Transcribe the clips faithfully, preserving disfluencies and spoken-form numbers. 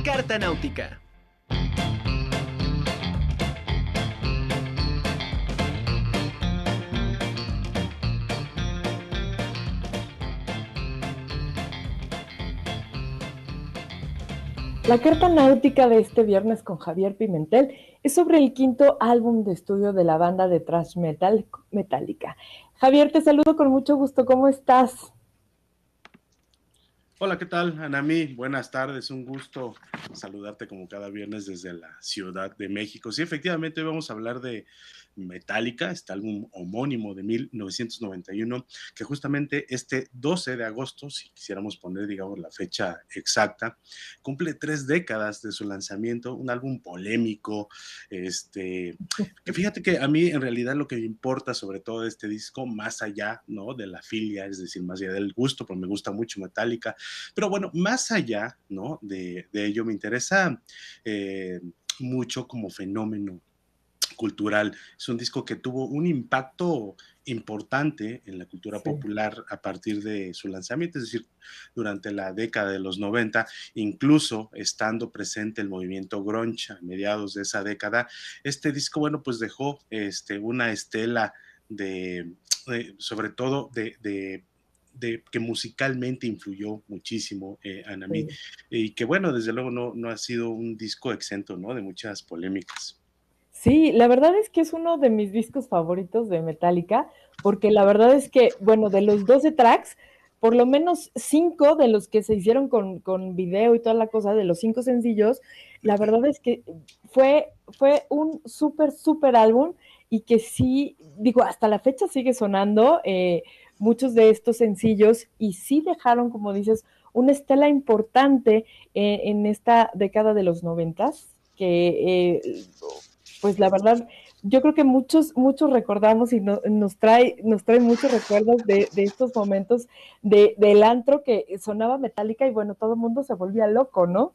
Carta Náutica. La carta náutica de este viernes con Javier Pimentel es sobre el quinto álbum de estudio de la banda de thrash metal Metallica. Javier, te saludo con mucho gusto. ¿Cómo estás? Hola, ¿qué tal, Anami? Buenas tardes, un gusto saludarte como cada viernes desde la Ciudad de México. Sí, efectivamente, hoy vamos a hablar de Metallica, este álbum homónimo de mil novecientos noventa y uno, que justamente este doce de agosto, si quisiéramos poner, digamos, la fecha exacta, cumple tres décadas de su lanzamiento, un álbum polémico, este, que fíjate que a mí en realidad lo que me importa sobre todo de este disco, más allá, ¿no?, de la filia, es decir, más allá del gusto, porque me gusta mucho Metallica, pero bueno, más allá, ¿no?, de, de ello, me interesa eh, mucho como fenómeno cultural. Es un disco que tuvo un impacto importante en la cultura Sí. popular a partir de su lanzamiento, es decir, durante la década de los noventa, incluso estando presente el movimiento grunge a mediados de esa década. Este disco, bueno, pues dejó este, una estela de, de sobre todo de, de de que musicalmente influyó muchísimo, eh, Anami, Sí. y que bueno, desde luego no, no ha sido un disco exento, ¿no?, de muchas polémicas. Sí, la verdad es que es uno de mis discos favoritos de Metallica, porque la verdad es que, bueno, de los doce tracks, por lo menos cinco de los que se hicieron con, con video y toda la cosa, de los cinco sencillos, la verdad es que fue, fue un súper, súper álbum y que sí, digo, hasta la fecha sigue sonando eh, muchos de estos sencillos y sí dejaron, como dices, una estela importante eh, en esta década de los noventas, que eh, pues la verdad, yo creo que muchos, muchos recordamos y no, nos, trae, nos trae muchos recuerdos de, de estos momentos de, del antro que sonaba Metallica y bueno, todo el mundo se volvía loco, ¿no?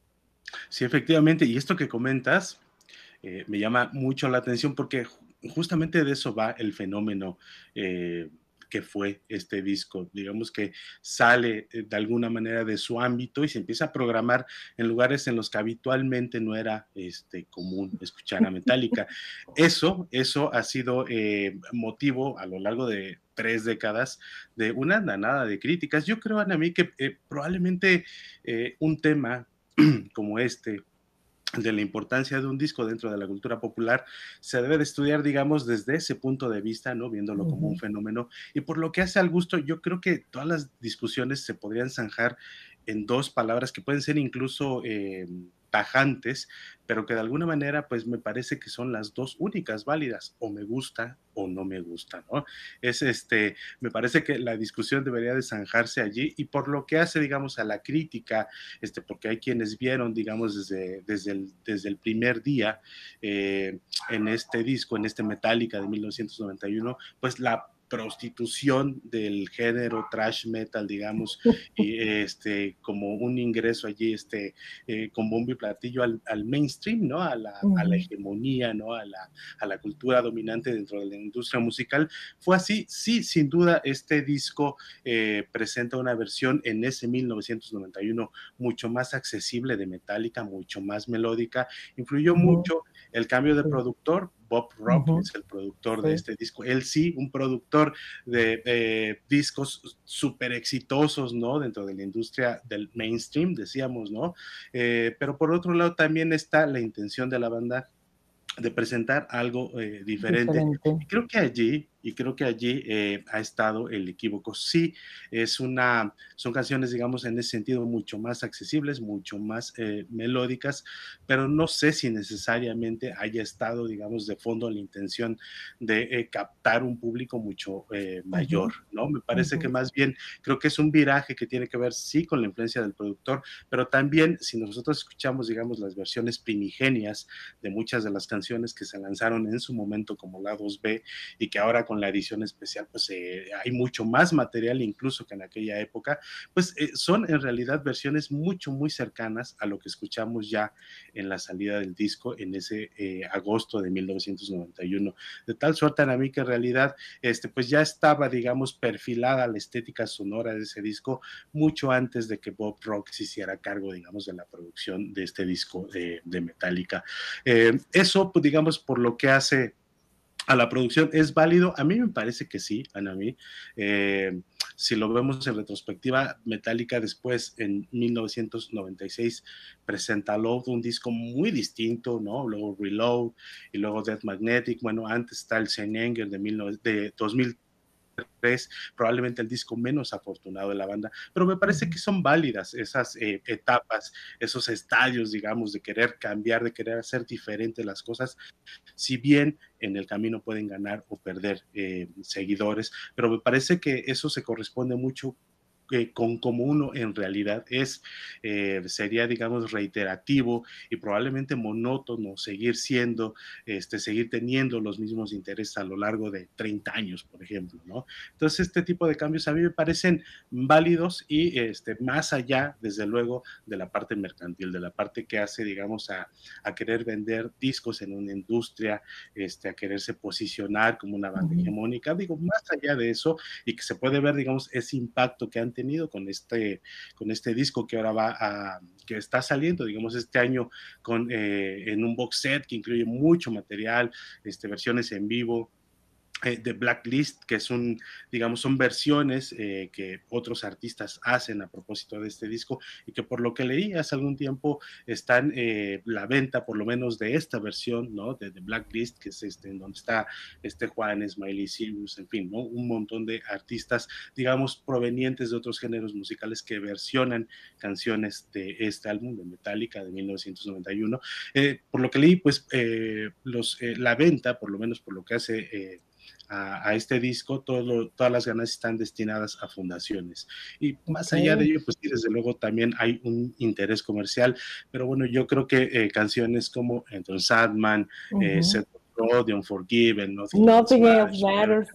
Sí, efectivamente, y esto que comentas eh, me llama mucho la atención porque justamente de eso va el fenómeno eh, que fue este disco. Digamos que sale eh, de alguna manera de su ámbito y se empieza a programar en lugares en los que habitualmente no era este, común escuchar a Metallica. Eso, eso ha sido eh, motivo a lo largo de tres décadas de una andanada de críticas. Yo creo, Ana, a mí que eh, probablemente eh, un tema como este, de la importancia de un disco dentro de la cultura popular, se debe de estudiar, digamos, desde ese punto de vista, ¿no?, viéndolo como un Uh-huh. fenómeno. Y por lo que hace al gusto, yo creo que todas las discusiones se podrían zanjar en dos palabras que pueden ser incluso eh, tajantes, pero que de alguna manera, pues me parece que son las dos únicas válidas, o me gusta o no me gusta, ¿no? Es este, me parece que la discusión debería de zanjarse allí, y por lo que hace, digamos, a la crítica, este, porque hay quienes vieron, digamos, desde, desde, el, desde el primer día eh, en este disco, en este Metallica de mil novecientos noventa y uno, pues la prostitución del género thrash metal, digamos, y este, como un ingreso allí, este, eh, con bombo y platillo al, al mainstream, ¿no? A la, a la Uh-huh. hegemonía, ¿no? A la, a la cultura dominante dentro de la industria musical. Fue así, sí, sin duda, este disco eh, presenta una versión en ese mil novecientos noventa y uno mucho más accesible de Metallica, mucho más melódica. Influyó Uh-huh. mucho el cambio de Sí. productor. Bob Rock Uh-huh. es el productor de Sí. este disco. Él sí, un productor de eh, discos súper exitosos, ¿no? Dentro de la industria del mainstream, decíamos, ¿no? Eh, pero por otro lado también está la intención de la banda de presentar algo eh, diferente. Diferente. Y creo que allí, y creo que allí eh, ha estado el equívoco. Sí, es una, son canciones, digamos, en ese sentido mucho más accesibles, mucho más eh, melódicas, pero no sé si necesariamente haya estado, digamos, de fondo la intención de eh, captar un público mucho eh, Uh-huh. mayor, ¿no? Me parece que Uh-huh. más bien creo que es un viraje que tiene que ver, sí, con la influencia del productor, pero también si nosotros escuchamos, digamos, las versiones primigenias de muchas de las canciones que se lanzaron en su momento como lados B y que ahora con con la edición especial, pues eh, hay mucho más material incluso que en aquella época, pues eh, son en realidad versiones mucho, muy cercanas a lo que escuchamos ya en la salida del disco en ese eh, agosto de mil novecientos noventa y uno, de tal suerte a mí que en realidad este, pues ya estaba, digamos, perfilada la estética sonora de ese disco mucho antes de que Bob Rock se hiciera cargo, digamos, de la producción de este disco de, de Metallica. Eh, eso, pues, digamos, por lo que hace a la producción, ¿es válido? A mí me parece que sí, Anami. Eh, si lo vemos en retrospectiva, Metallica después, en mil novecientos noventa y seis, presenta Load, un disco muy distinto, ¿no? Luego Reload y luego Death Magnetic. Bueno, antes está el Saint Anger de, de dos mil tres, probablemente el disco menos afortunado de la banda, pero me parece que son válidas esas eh, etapas, esos estadios, digamos, de querer cambiar, de querer hacer diferentes las cosas, si bien en el camino pueden ganar o perder eh, seguidores, pero me parece que eso se corresponde mucho eh, con como uno en realidad es, eh, sería digamos reiterativo y probablemente monótono seguir siendo, este, seguir teniendo los mismos intereses a lo largo de treinta años, por ejemplo, ¿no? Entonces este tipo de cambios a mí me parecen válidos y este, más allá, desde luego, de la parte mercantil, de la parte que hace, digamos, a, a querer vender discos en una industria, este, a quererse posicionar como una banda uh-huh. hegemónica, digo, más allá de eso, y que se puede ver, digamos, ese impacto que han tenido con este, con este disco que ahora va a, que está saliendo, digamos, este año con, eh, en un box set que incluye mucho material, este, versiones en vivo, eh, de Blacklist, que es un, digamos, son versiones eh, que otros artistas hacen a propósito de este disco y que por lo que leí hace algún tiempo están eh, la venta, por lo menos de esta versión, ¿no? De, de Blacklist, que es este, en donde está este Juan, Smiley Cyrus, en fin, ¿no? Un montón de artistas, digamos, provenientes de otros géneros musicales que versionan canciones de este álbum de Metallica de mil novecientos noventa y uno. Eh, por lo que leí, pues, eh, los, eh, la venta, por lo menos por lo que hace eh, A, a, este disco, todo lo, todas las ganancias están destinadas a fundaciones. Y más okay. allá de ello, pues sí, desde luego también hay un interés comercial, pero bueno, yo creo que eh, canciones como Enter Sandman, uh-huh. eh, Set of Road, Unforgiven, Nothing, Nothing Else Matters,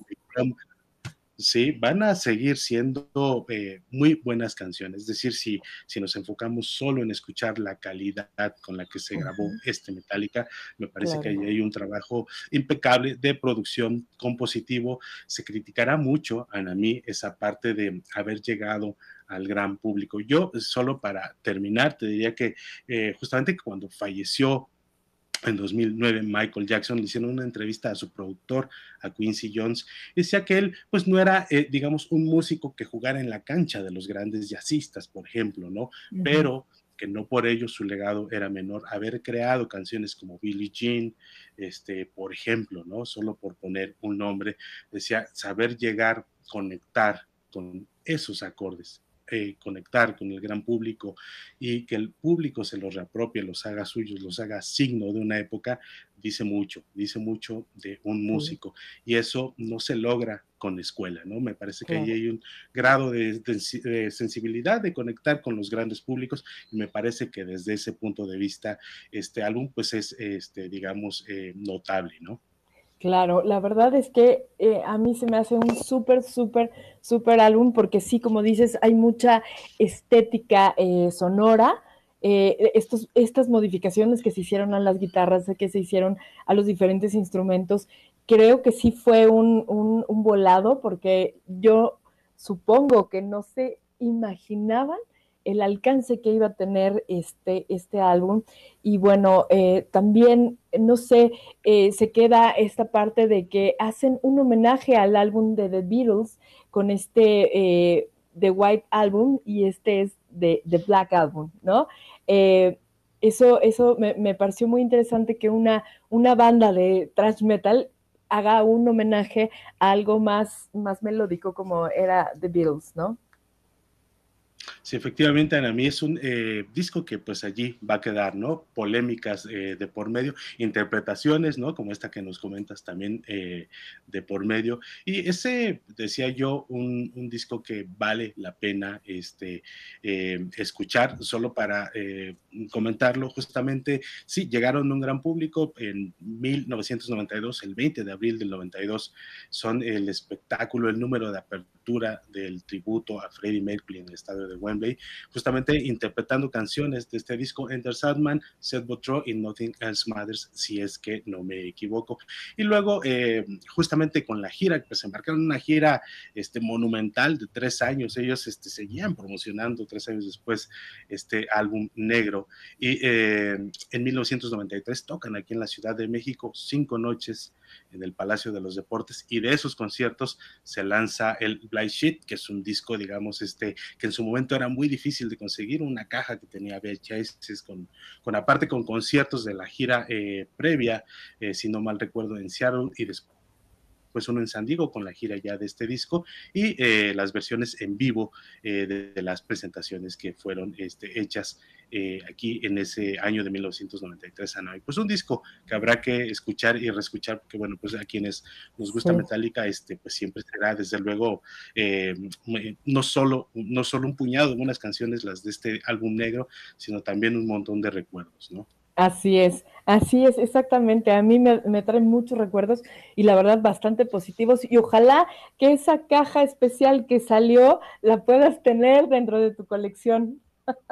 sí, van a seguir siendo eh, muy buenas canciones. Es decir, si, si nos enfocamos solo en escuchar la calidad con la que se grabó uh-huh. este Metallica, me parece claro. que ahí hay un trabajo impecable de producción compositivo. Se criticará mucho, a mí, esa parte de haber llegado al gran público. Yo, solo para terminar, te diría que eh, justamente cuando falleció en dos mil nueve, Michael Jackson, le hicieron una entrevista a su productor, a Quincy Jones, y decía que él, pues, no era, eh, digamos, un músico que jugara en la cancha de los grandes jazzistas, por ejemplo, ¿no? Uh-huh. Pero que no por ello su legado era menor. Haber creado canciones como Billie Jean, este, por ejemplo, ¿no? Solo por poner un nombre, decía, saber llegar, conectar con esos acordes, Eh, conectar con el gran público y que el público se los reapropie, los haga suyos, los haga signo de una época, dice mucho, dice mucho de un músico. Sí. Y eso no se logra con escuela, ¿no? Me parece claro. que ahí hay un grado de, de, de sensibilidad, de conectar con los grandes públicos, y me parece que desde ese punto de vista este álbum pues es, este, digamos, eh, notable, ¿no? Claro, la verdad es que eh, a mí se me hace un súper, súper, súper álbum porque sí, como dices, hay mucha estética eh, sonora, eh, estos, estas modificaciones que se hicieron a las guitarras, que se hicieron a los diferentes instrumentos, creo que sí fue un, un, un volado porque yo supongo que no se imaginaban el alcance que iba a tener este, este álbum. Y bueno, eh, también, no sé, eh, se queda esta parte de que hacen un homenaje al álbum de The Beatles con este eh, The White Album, y este es de The Black Album, ¿no? Eh, eso eso me, me pareció muy interesante que una, una banda de thrash metal haga un homenaje a algo más, más melódico como era The Beatles, ¿no? Sí, efectivamente, Ana, mí es un eh, disco que pues allí va a quedar, ¿no? Polémicas eh, de por medio, interpretaciones, ¿no? Como esta que nos comentas también eh, de por medio. Y ese, decía yo, un, un disco que vale la pena este, eh, escuchar, solo para eh, comentarlo, justamente, sí, llegaron a un gran público en mil novecientos noventa y dos, el veinte de abril del noventa y dos, son el espectáculo, el número de apertura del tributo a Freddie Mercury en el estadio de Wembley, justamente interpretando canciones de este disco, Enter Sandman, Set Botro y Nothing Else Matters, si es que no me equivoco. Y luego, eh, justamente con la gira, pues embarcaron una gira este, monumental de tres años, ellos este, seguían promocionando tres años después este álbum negro, y eh, en mil novecientos noventa y tres tocan aquí en la Ciudad de México cinco noches en el Palacio de los Deportes, y de esos conciertos se lanza el Blind Sheet, que es un disco, digamos, este, que en su momento era muy difícil de conseguir, una caja que tenía V H S con, con aparte con conciertos de la gira eh, previa, eh, si no mal recuerdo, en Seattle, y después pues uno en San Diego con la gira ya de este disco, y eh, las versiones en vivo eh, de, de, las presentaciones que fueron este, hechas eh, aquí en ese año de mil novecientos noventa y tres, Ana. Y pues un disco que habrá que escuchar y reescuchar, porque bueno, pues a quienes nos gusta Sí. Metallica, este, pues siempre será desde luego eh, no, solo, no solo un puñado de buenas canciones las de este álbum negro, sino también un montón de recuerdos, ¿no? Así es, así es, exactamente. A mí me, me traen muchos recuerdos y la verdad bastante positivos, y ojalá que esa caja especial que salió la puedas tener dentro de tu colección.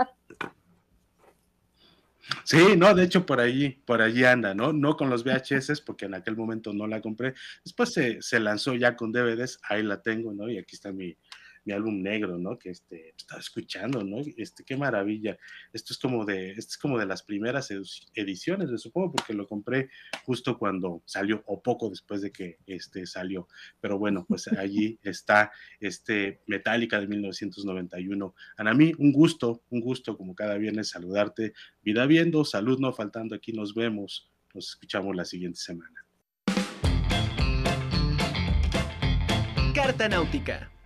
Sí, no, de hecho por allí, por allí anda, ¿no? No con los V H S, porque en aquel momento no la compré. Después se, se lanzó ya con D V Ds, ahí la tengo, ¿no? Y aquí está mi, mi álbum negro, ¿no? Que este, estaba escuchando, ¿no? Este, qué maravilla. Esto es como de, esto es como de las primeras ediciones, me supongo, porque lo compré justo cuando salió, o poco después de que este salió. Pero bueno, pues allí está este Metallica de mil novecientos noventa y uno. Ana, mí, un gusto, un gusto como cada viernes saludarte. Vida viendo, salud no faltando, aquí nos vemos, nos escuchamos la siguiente semana. Carta Náutica.